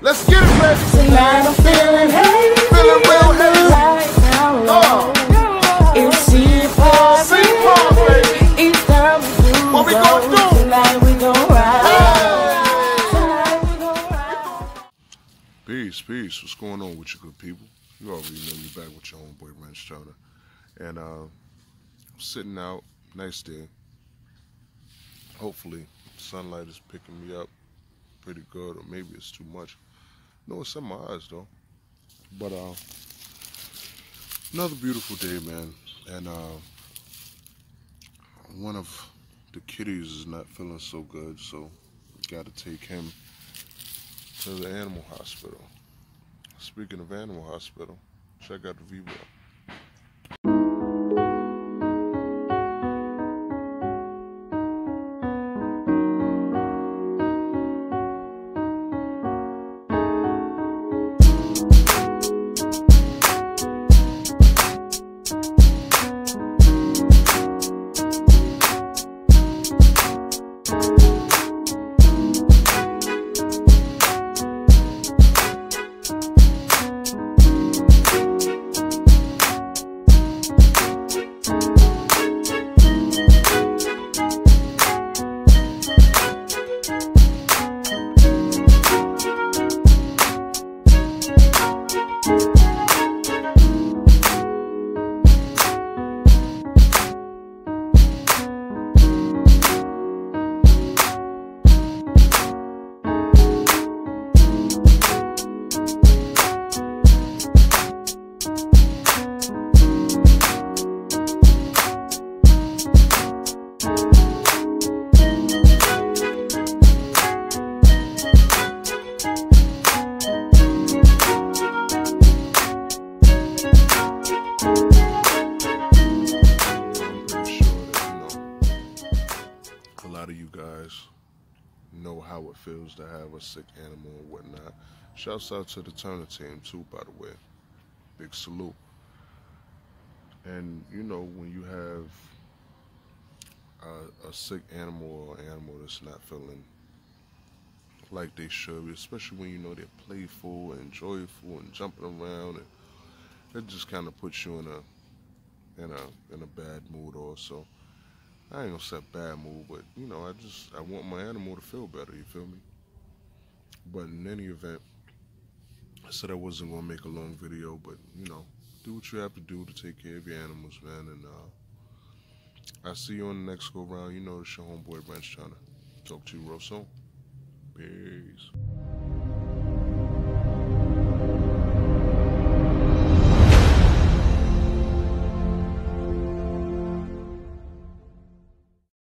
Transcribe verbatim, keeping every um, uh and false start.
Let's get it, baby. Tonight I'm feeling heavy. Feeling real heavy. Right now, Oh. it's C-Pop. C-Pop, baby. It's time to do. What we gonna do? Tonight we gon' ride. Hey. Tonight we gon' ride. Peace, peace. What's going on with you good people? You already know you're back with your homeboy Wrench Turner. And uh, I'm sitting out, nice day. Hopefully, sunlight is picking me up pretty good, or maybe it's too much. No, it's in my eyes though. But uh, another beautiful day, man. And uh, one of the kitties is not feeling so good, so got to take him to the animal hospital. Speaking of animal hospital, check out the Vivo. Know how it feels to have a sick animal and whatnot. Shouts out to the Turner team too, by the way. Big salute. And you know, when you have a, a sick animal or an animal that's not feeling like they should, especially when you know they're playful and joyful and jumping around, and it just kind of puts you in a in a in a bad mood also. I ain't gonna say bad mood, but you know, I just I want my animal to feel better, you feel me? But in any event, I said I wasn't gonna make a long video, but you know, do what you have to do to take care of your animals, man. And uh I'll see you on the next go round. You know, it's your homeboy Wrench Turner. Talk to you real soon. Peace.